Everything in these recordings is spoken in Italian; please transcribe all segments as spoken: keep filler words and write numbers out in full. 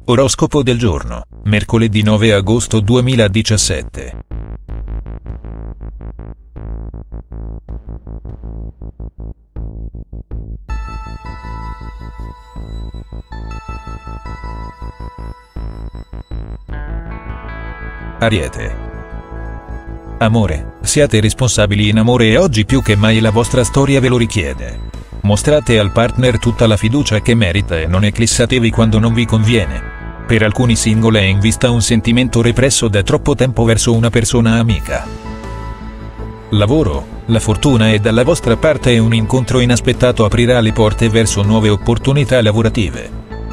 Oroscopo del giorno, mercoledì nove agosto duemiladiciassette. Ariete. Amore, siate responsabili in amore e oggi più che mai la vostra storia ve lo richiede. Mostrate al partner tutta la fiducia che merita e non eclissatevi quando non vi conviene. Per alcuni single è in vista un sentimento represso da troppo tempo verso una persona amica. Lavoro, la fortuna è dalla vostra parte e un incontro inaspettato aprirà le porte verso nuove opportunità lavorative.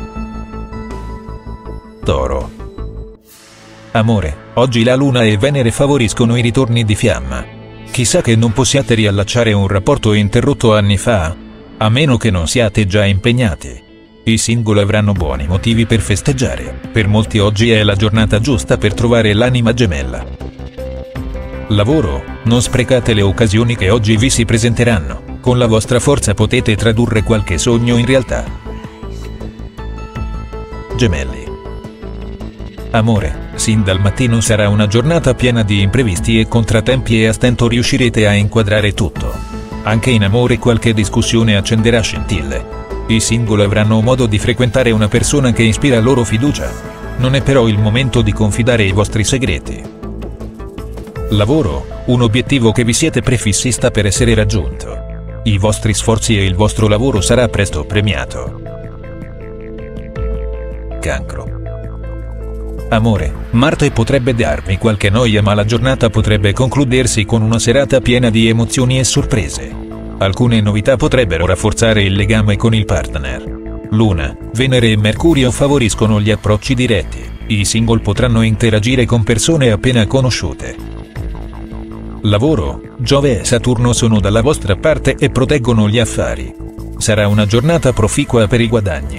Toro. Amore, oggi la Luna e Venere favoriscono i ritorni di fiamma. Chissà che non possiate riallacciare un rapporto interrotto anni fa, a meno che non siate già impegnati. I single avranno buoni motivi per festeggiare, per molti oggi è la giornata giusta per trovare l'anima gemella. Lavoro, non sprecate le occasioni che oggi vi si presenteranno, con la vostra forza potete tradurre qualche sogno in realtà. Gemelli. Amore, sin dal mattino sarà una giornata piena di imprevisti e contratempi e a stento riuscirete a inquadrare tutto. Anche in amore qualche discussione accenderà scintille. I single avranno modo di frequentare una persona che ispira loro fiducia. Non è però il momento di confidare i vostri segreti. Lavoro, un obiettivo che vi siete prefissi sta per essere raggiunto. I vostri sforzi e il vostro lavoro sarà presto premiato. Cancro. Amore, Marte potrebbe darvi qualche noia ma la giornata potrebbe concludersi con una serata piena di emozioni e sorprese. Alcune novità potrebbero rafforzare il legame con il partner. Luna, Venere e Mercurio favoriscono gli approcci diretti. I single potranno interagire con persone appena conosciute. Lavoro, Giove e Saturno sono dalla vostra parte e proteggono gli affari. Sarà una giornata proficua per i guadagni.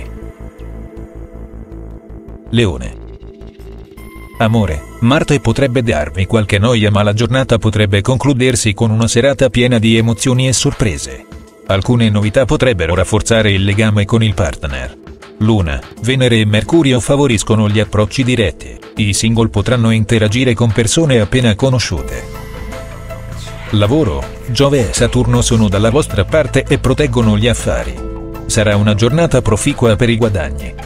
Leone. Amore, Marte potrebbe darvi qualche noia ma la giornata potrebbe concludersi con una serata piena di emozioni e sorprese. Alcune novità potrebbero rafforzare il legame con il partner. Luna, Venere e Mercurio favoriscono gli approcci diretti. I single potranno interagire con persone appena conosciute. Lavoro, Giove e Saturno sono dalla vostra parte e proteggono gli affari. Sarà una giornata proficua per i guadagni.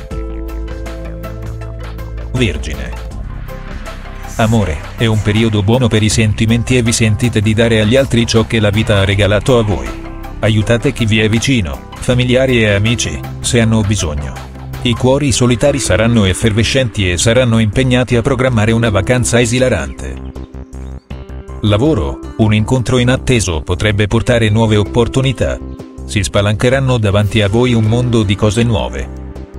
Vergine. Amore, è un periodo buono per i sentimenti e vi sentite di dare agli altri ciò che la vita ha regalato a voi. Aiutate chi vi è vicino, familiari e amici, se hanno bisogno. I cuori solitari saranno effervescenti e saranno impegnati a programmare una vacanza esilarante. Lavoro, un incontro inatteso potrebbe portare nuove opportunità. Si spalancheranno davanti a voi un mondo di cose nuove.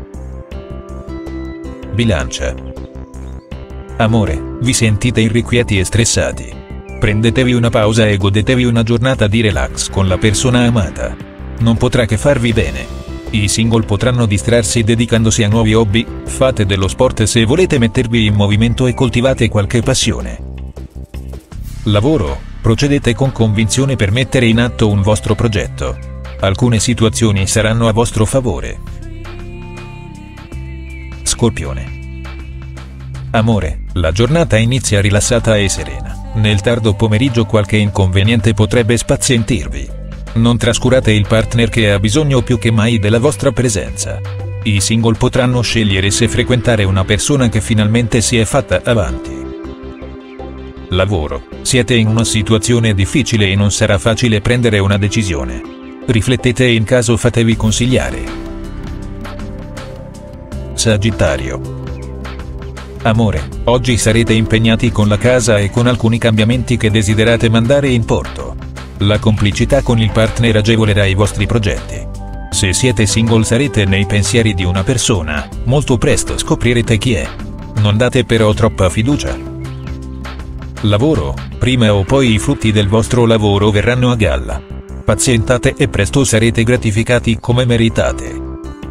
Bilancia. Amore, vi sentite irrequieti e stressati. Prendetevi una pausa e godetevi una giornata di relax con la persona amata. Non potrà che farvi bene. I single potranno distrarsi dedicandosi a nuovi hobby, fate dello sport se volete mettervi in movimento e coltivate qualche passione. Lavoro, procedete con convinzione per mettere in atto un vostro progetto. Alcune situazioni saranno a vostro favore. Scorpione. Amore, la giornata inizia rilassata e serena. Nel tardo pomeriggio qualche inconveniente potrebbe spazientirvi. Non trascurate il partner che ha bisogno più che mai della vostra presenza. I single potranno scegliere se frequentare una persona che finalmente si è fatta avanti. Lavoro, siete in una situazione difficile e non sarà facile prendere una decisione. Riflettete e in caso fatevi consigliare. Sagittario. Amore, oggi sarete impegnati con la casa e con alcuni cambiamenti che desiderate mandare in porto. La complicità con il partner agevolerà i vostri progetti. Se siete single sarete nei pensieri di una persona, molto presto scoprirete chi è. Non date però troppa fiducia. Lavoro, prima o poi i frutti del vostro lavoro verranno a galla. Pazientate e presto sarete gratificati come meritate.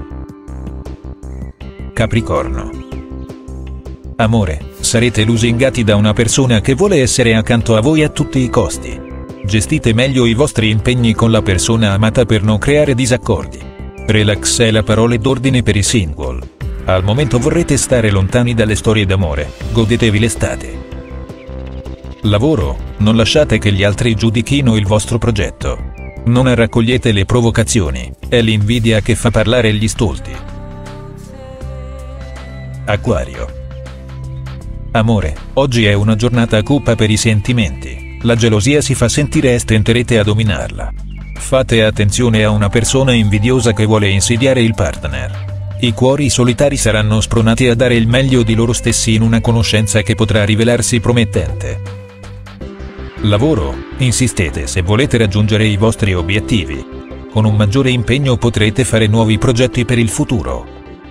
Capricorno. Amore, sarete lusingati da una persona che vuole essere accanto a voi a tutti i costi. Gestite meglio i vostri impegni con la persona amata per non creare disaccordi. Relax è la parola d'ordine per i single. Al momento vorrete stare lontani dalle storie d'amore, godetevi l'estate. Lavoro, non lasciate che gli altri giudichino il vostro progetto. Non raccogliete le provocazioni, è l'invidia che fa parlare gli stolti. Acquario. Amore, oggi è una giornata cupa per i sentimenti, la gelosia si fa sentire e stenterete a dominarla. Fate attenzione a una persona invidiosa che vuole insidiare il partner. I cuori solitari saranno spronati a dare il meglio di loro stessi in una conoscenza che potrà rivelarsi promettente. Lavoro, insistete se volete raggiungere i vostri obiettivi. Con un maggiore impegno potrete fare nuovi progetti per il futuro.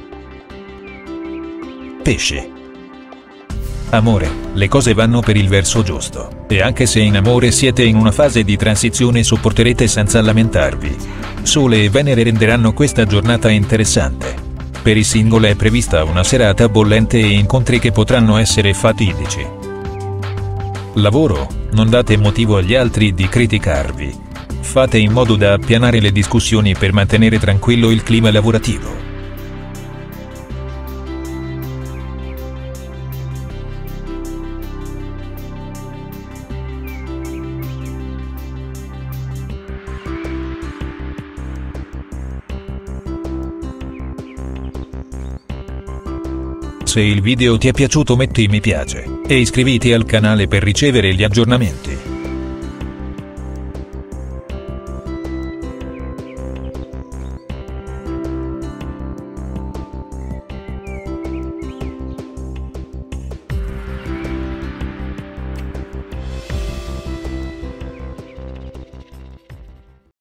Pesci. Amore, le cose vanno per il verso giusto, e anche se in amore siete in una fase di transizione sopporterete senza lamentarvi. Sole e Venere renderanno questa giornata interessante. Per i single è prevista una serata bollente e incontri che potranno essere fatidici. Lavoro, non date motivo agli altri di criticarvi. Fate in modo da appianare le discussioni per mantenere tranquillo il clima lavorativo. Se il video ti è piaciuto metti mi piace, e iscriviti al canale per ricevere gli aggiornamenti.